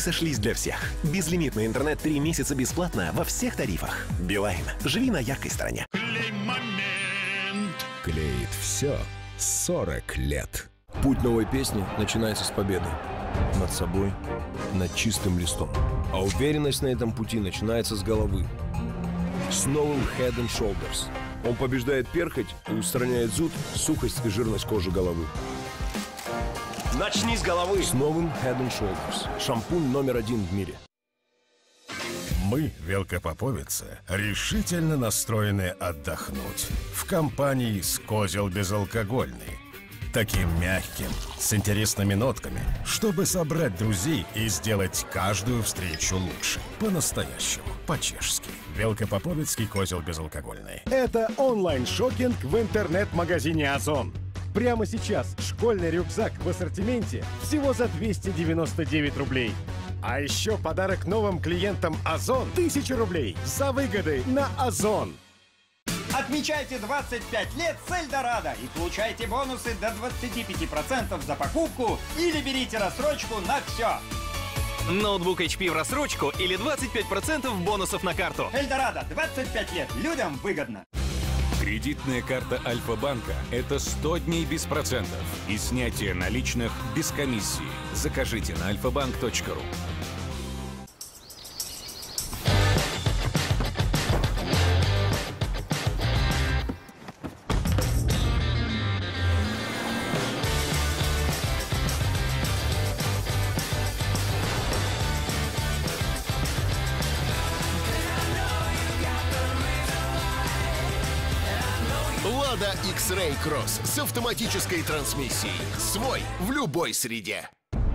сошлись для всех. Безлимитный интернет 3 месяца бесплатно во всех тарифах. Билайн. Живи на яркой стороне. Клеит все 40 лет. Путь новой песни начинается с победы. Над собой, над чистым листом. А уверенность на этом пути начинается с головы. С новым Head & Shoulders. Он побеждает перхоть и устраняет зуд, сухость и жирность кожи головы. Начни с головы. С новым Head & Shoulders. Шампунь №1 в мире. Мы, Велкопоповицы, решительно настроены отдохнуть в компании с Козел Безалкогольный. Таким мягким, с интересными нотками, чтобы собрать друзей и сделать каждую встречу лучше. По-настоящему, по-чешски. Велкопоповицкий Козел Безалкогольный. Это онлайн-шопинг в интернет-магазине Озон. Прямо сейчас школьный рюкзак в ассортименте всего за 299 рублей. А еще подарок новым клиентам Озон 1000 рублей за выгоды на Озон. Отмечайте 25 лет с Эльдорадо и получайте бонусы до 25% за покупку или берите рассрочку на все. Ноутбук HP в рассрочку или 25% бонусов на карту. Эльдорадо, 25 лет. Людям выгодно. Кредитная карта Альфа-банка – это 100 дней без процентов и снятие наличных без комиссии. Закажите на alfabank.ru. Lada X-Ray Cross с автоматической трансмиссией. Свой в любой среде.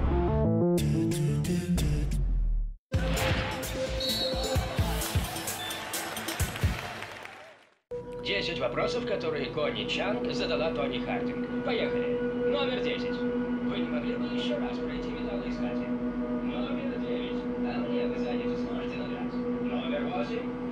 Десять вопросов, которые Конни Чанг задала Тони Хардинг. Поехали. Номер 10. Вы не могли бы еще раз пройти металлоискатель? Номер 9. А мне вы заняты сможете набрать. Номер 8.